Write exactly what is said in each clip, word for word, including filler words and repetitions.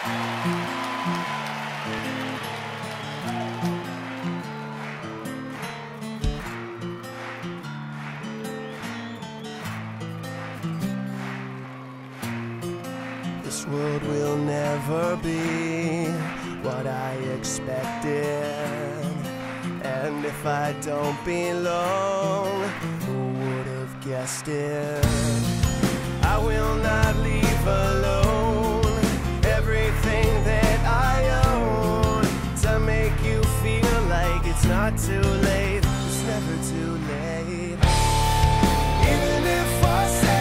This world will never be what I expected, and if I don't belong, who would have guessed it? I will not leave alone everything that I own to make you feel like it's not too late. It's never too late. Even if I say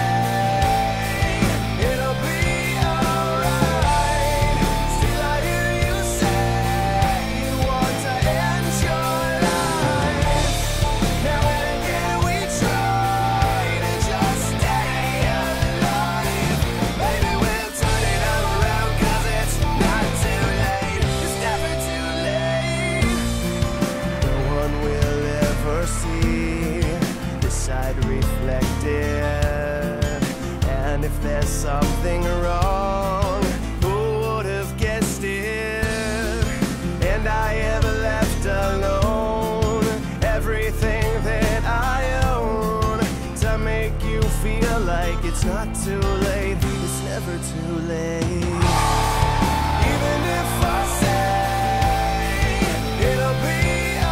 reflected, and if there's something wrong, who would have guessed it? And I have left alone everything that I own to make you feel like it's not too late. It's never too late. Even if I say it'll be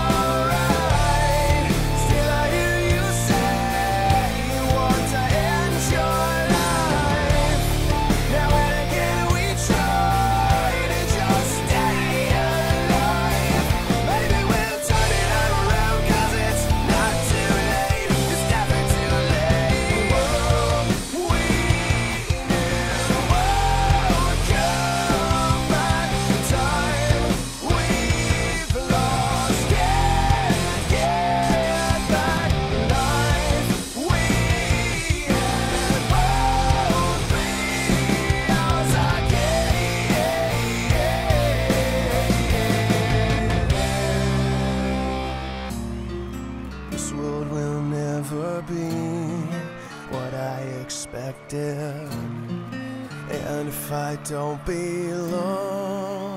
this world will never be what I expected, and if I don't belong,